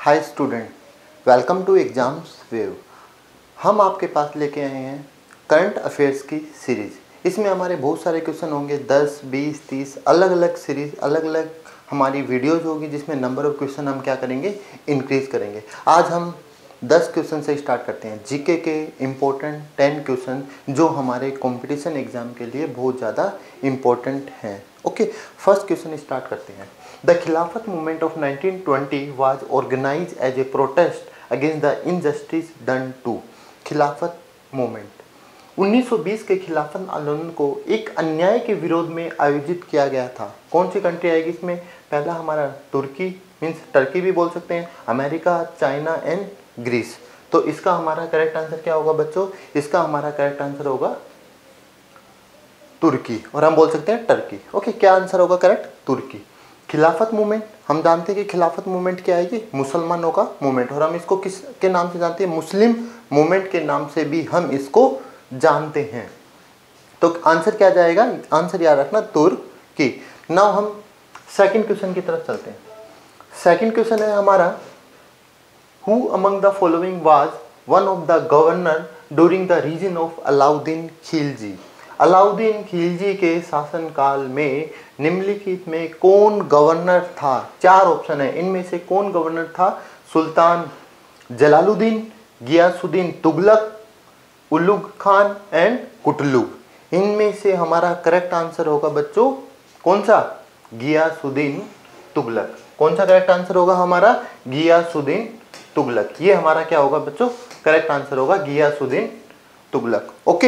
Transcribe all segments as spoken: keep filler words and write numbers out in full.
Hi student, welcome to exams wave. हम आपके पास लेके आए हैं करंट अफेयर्स की सीरीज़। इसमें हमारे बहुत सारे क्वेश्चन होंगे, दस, बीस, तीस अलग अलग सीरीज़, अलग अलग हमारी वीडियोज़ होगी जिसमें नंबर ऑफ़ क्वेश्चन हम क्या करेंगे, इंक्रीज़ करेंगे। आज हम दस क्वेश्चन से स्टार्ट करते हैं। जीके के इम्पोर्टेंट टेन क्वेश्चन जो हमारे कंपटीशन एग्ज़ाम के लिए बहुत ज़्यादा इम्पोर्टेंट हैं। ओके, फर्स्ट क्वेश्चन स्टार्ट करते हैं। The Khilafat movement of nineteen twenty was organised as a protest against the injustice done to. Khilafat movement उन्नीस सौ बीस के खिलाफत आंदोलन को एक अन्याय के विरोध में आयोजित किया गया था। कौन सी कंट्री आएगी इसमें? पहला हमारा तुर्की, मीन्स टर्की भी बोल सकते हैं, अमेरिका, चाइना एंड ग्रीस। तो इसका हमारा करेक्ट आंसर क्या होगा बच्चों? इसका हमारा करेक्ट आंसर होगा तुर्की, और हम बोल सकते हैं टर्की। ओके, क्या आंसर होगा करेक्ट? तुर्की। खिलाफत मूवमेंट, हम जानते हैं कि खिलाफत मूवमेंट क्या है, ये मुसलमानों का मूवमेंट, और हम इसको किस के नाम से जानते हैं? मुस्लिम मूवमेंट के नाम से भी हम इसको जानते हैं। तो आंसर क्या जाएगा? आंसर याद रखना, तुर्की। नाउ हम सेकंड क्वेश्चन की तरफ चलते हैं। सेकंड क्वेश्चन है हमारा, who among the following was one of the governor during the reign of Alauddin Khilji. Alauddin Khilji के शासनकाल में निम्नलिखित में कौन गवर्नर था? चार ऑप्शन है, इनमें से कौन गवर्नर था? सुल्तान जलालुद्दीन, गियासुद्दीन तुगलक, उलुग खान एंड कुतलुग। इनमें से हमारा करेक्ट आंसर होगा बच्चों कौन सा? गियासुद्दीन तुगलक। कौन सा करेक्ट आंसर होगा हमारा? गियासुद्दीन तुगलक। ये हमारा क्या होगा बच्चों? करेक्ट आंसर होगा गियासुद्दीन तुगलक। ओके,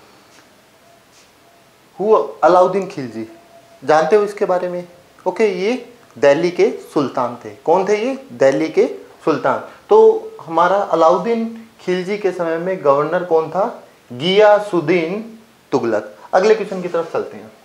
हु अलाउद्दीन खिलजी, जानते हो इसके बारे में? ओके, ये दिल्ली के सुल्तान थे। कौन थे ये? दिल्ली के सुल्तान। तो हमारा अलाउद्दीन खिलजी के समय में गवर्नर कौन था? गियासुद्दीन तुगलक। अगले क्वेश्चन की तरफ चलते हैं।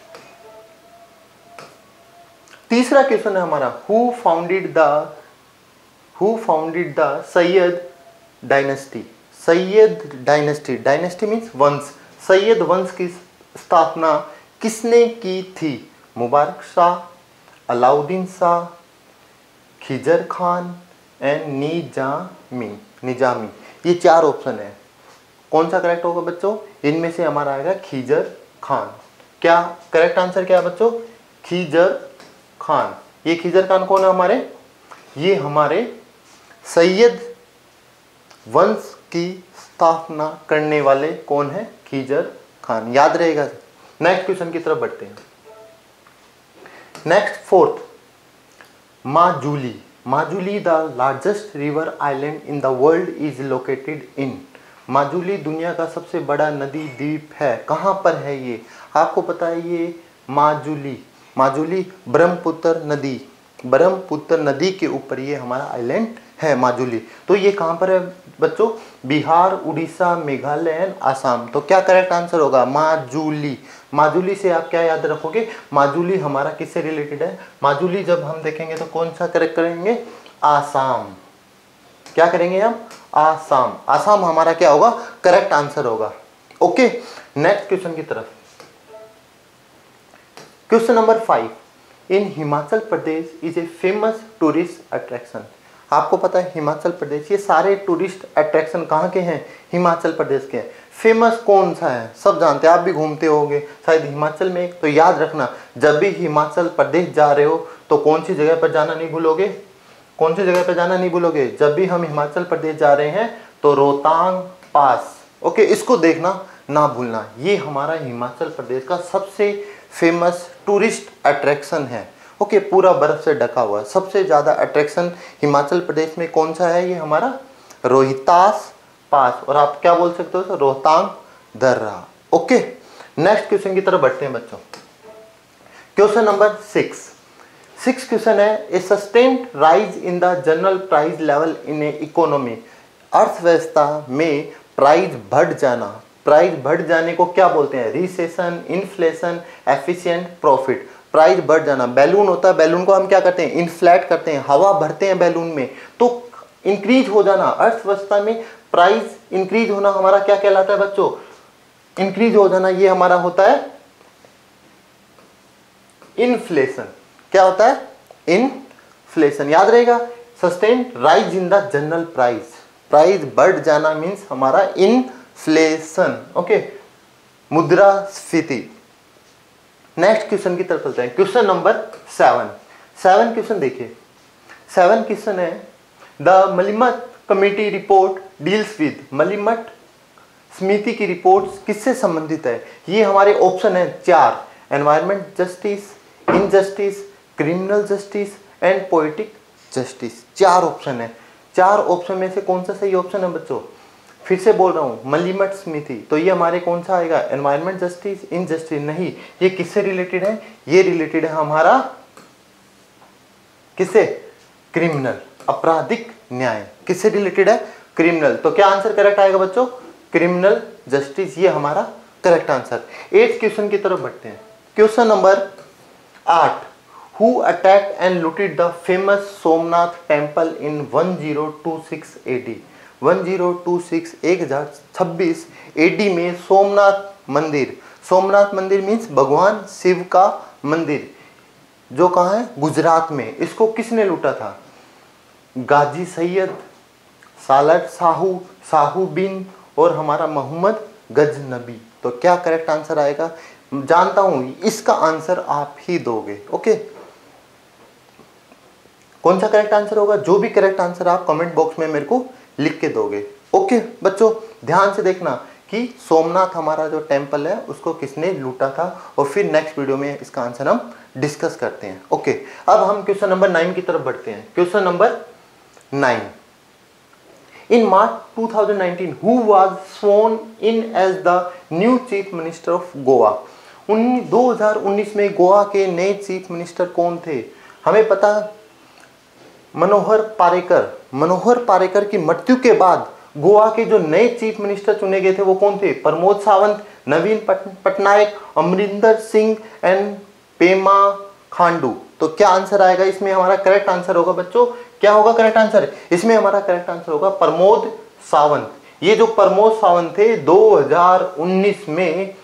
तीसरा क्वेश्चन है हमारा, who founded the who founded the Sayyid dynasty. Sayyid dynasty, dynasty means वंश। सैयद वंश की स्थापना किसने की थी? मुबारक शाह, अलाउद्दीन शाह, खिजर खान एंड निजामी निजामी ये चार ऑप्शन है। कौन सा करेक्ट होगा बच्चों? इनमें से हमारा आएगा खिजर खान। क्या करेक्ट आंसर क्या है बच्चों? खिजर खान। ये खिजर खान कौन है हमारे? ये हमारे सैयद वंश की स्थापना करने वाले कौन है? खिजर खान। याद रहेगा। नेक्स्ट क्वेश्चन की तरफ बढ़ते हैं। Next fourth, Majuli. Majuli the largest river island in the world is located in. Majuli दुनिया का सबसे बड़ा नदी द्वीप है। कहाँ पर है ये? आपको पता है ये माजुली माजुली ब्रह्मपुत्र नदी ब्रह्मपुत्र नदी के ऊपर ये हमारा आइलैंड है माजुली। तो ये कहाँ पर है बच्चों? बिहार, उड़ीसा, मेघालय एंड आसाम। तो क्या करेक्ट आंसर होगा? माजुली। माजुली से आप क्या याद रखोगे? माजुली हमारा किससे रिलेटेड है? माजुली जब हम देखेंगे तो कौन सा करेक्ट करेंगे? आसाम। क्या करेंगे हम? आसाम। आसाम हमारा क्या होगा? करेक्ट आंसर होगा। ओके, नेक्स्ट क्वेश्चन की तरफ। Question number five, in Himachal Pradesh is a famous tourist attraction. आपको पता है हिमाचल प्रदेश, ये सारे टूरिस्ट अट्रैक्शन कहाँ के हैं? हिमाचल प्रदेश के हैं। फेमस कौन सा है? सब जानते हैं, आप भी घूमते होंगे शायद हिमाचल में। तो याद रखना, जब भी हिमाचल प्रदेश जा रहे हो तो कौन सी जगह पर जाना नहीं भूलोगे? कौन सी जगह पर जाना नहीं भूलोगे? जब भी हम हिमाचल प्रदेश जा रहे हैं तो रोहतांग पास। ओके, इसको देखना ना भूलना। ये हमारा हिमाचल प्रदेश का सबसे फेमस टूरिस्ट अट्रैक्शन है। ओके, पूरा बर्फ से ढका हुआ है। सबसे ज़्यादा अट्रैक्शन हिमाचल प्रदेश में कौन सा है? ये हमारा रोहतास पास, और आप क्या बोल सकते हो? रोहतांग दर्रा। ओके, नेक्स्ट क्वेश्चन की तरफ बढ़ते हैं बच्चों। Question number six six question है, a sustained rise in the general price level in a economy. अर्थव्यवस्था में प्राइस बढ़ जाना, प्राइस बढ़ जाने को क्या बोलते हैं? Recession, inflation, efficient profit. Price बढ़ जाना, बैलून होता है, बैलून को हम क्या करते हैं? इन्फ्लेट करते हैं, हवा भरते हैं बैलून में, तो इंक्रीज हो जाना। अर्थव्यवस्था में प्राइस इंक्रीज होना हमारा क्या कहलाता है बच्चों? इंक्रीज हो जाना। ये हमारा होता है इन्फ्लेशन। क्या होता है? इन्फ्लेशन। याद रहेगा, sustain rise in the general price, price बढ़ जाना मीन्स हमारा इन्फ्लेशन, ओके, मुद्रास्फीति। नेक्स्ट क्वेश्चन की तरफ चलते हैं, question number seven. Seven question देखिए, सेवन क्वेश्चन है the Malimath committee report deals with, Malimath समिति की रिपोर्ट किससे संबंधित है? ये हमारे ऑप्शन है चार, environment justice, injustice, criminal justice and poetic justice. चार ऑप्शन है, चार ऑप्शन में से कौन सा सही ऑप्शन है बच्चों? फिर से बोल रहा हूँ, मलिमत समिति, तो ये हमारे कौन सा आएगा? एनवायरमेंट जस्टिस, इनजस्टिस नहीं, ये किससे रिलेटेड है? ये रिलेटेड है हमारा किससे? क्रिमिनल, आपराधिक न्याय। किससे रिलेटेड है? क्रिमिनल। तो क्या आंसर करेक्ट आएगा बच्चों? क्रिमिनल जस्टिस, ये हमारा करेक्ट आंसर। एट क्वेश्चन की तरफ बढ़ते हैं, क्वेश्चन नंबर आठ। Who attacked and looted the famous Somnath temple in one zero two six A D? One zero two six, एक हज़ार छब्बीस ए डी में सोमनाथ मंदिर, सोमनाथ मंदिर मीन्स भगवान शिव का मंदिर, जो कहाँ है? गुजरात में। इसको किसने लूटा था? गाजी सैयद, सालट साहू, साहू बिन और हमारा मोहम्मद गजनबी। तो क्या करेक्ट आंसर आएगा? जानता हूं इसका आंसर आप ही दोगे, ओके। कौन सा करेक्ट आंसर होगा? जो भी करेक्ट आंसर आप कमेंट बॉक्स में मेरे को लिख के दोगे, ओके। बच्चों ध्यान से देखना कि सोमनाथ हमारा जो टेम्पल है उसको किसने लूटा था, और फिर नेक्स्ट वीडियो में इसका आंसर हम डिस्कस करते हैं, ओके। अब हम क्वेश्चन नंबर नाइन की तरफ बढ़ते हैं, question number nine. In March two thousand nineteen, who was sworn in as the new chief minister of Goa? दो हज़ार उन्नीस में गोवा के नए चीफ मिनिस्टर कौन थे? हमें पता, मनोहर पारेकर। मनोहर पारेकर की मृत्यु के बाद गोवा के जो नए चीफ मिनिस्टर चुने गए थे वो कौन थे? प्रमोद सावंत, नवीन पटनायक, अमरिंदर सिंह एंड पेमा खांडू। तो क्या आंसर आएगा इसमें? हमारा करेक्ट आंसर होगा बच्चों, क्या होगा करेक्ट आंसर? इसमें हमारा करेक्ट आंसर होगा प्रमोद सावंत। ये जो प्रमोद सावंत थे दो हज़ार उन्नीस में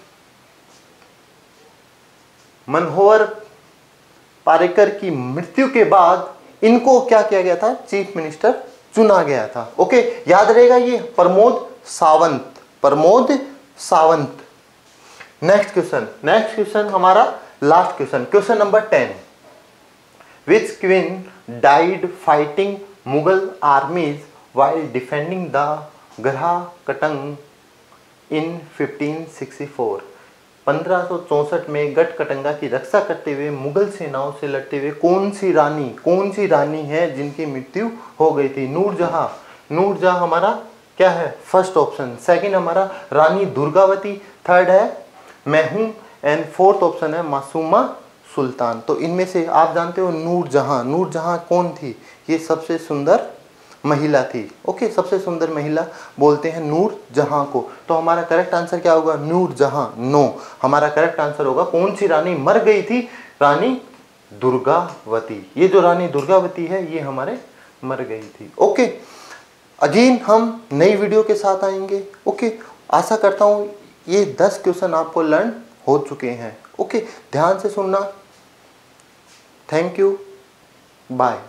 मनोहर पारेकर की मृत्यु के बाद इनको क्या किया गया था? चीफ मिनिस्टर चुना गया था, ओके। याद रहेगा ये Pramod Sawant, Pramod Sawant. Next question, next question हमारा last question, question number ten. Which queen died fighting Mughal armies while defending the Garha Katang in fifteen sixty four? पंद्रह सौ चौसठ में गढ़ कटंगा की रक्षा करते हुए मुगल सेनाओं से लड़ते हुए कौन सी रानी, कौन सी रानी है जिनकी मृत्यु हो गई थी? नूरजहां। नूरजहां हमारा क्या है? First option. सेकंड हमारा रानी दुर्गावती, थर्ड है मैं हूं, एंड फोर्थ ऑप्शन है मासूमा सुल्तान। तो इनमें से आप जानते हो नूरजहां, नूरजहां कौन थी? ये सबसे सुंदर महिला थी, ओके। सबसे सुंदर महिला बोलते हैं नूरजहां को। तो हमारा करेक्ट आंसर क्या होगा? नूरजहां, नो। हमारा करेक्ट आंसर होगा कौन सी रानी मर गई थी? रानी दुर्गावती। ये जो रानी दुर्गावती है ये हमारे मर गई थी, ओके। अगेन हम नई वीडियो के साथ आएंगे, ओके। आशा करता हूँ ये दस क्वेश्चन आपको लर्न हो चुके हैं, ओके। ध्यान से सुनना, थैंक यू, बाय।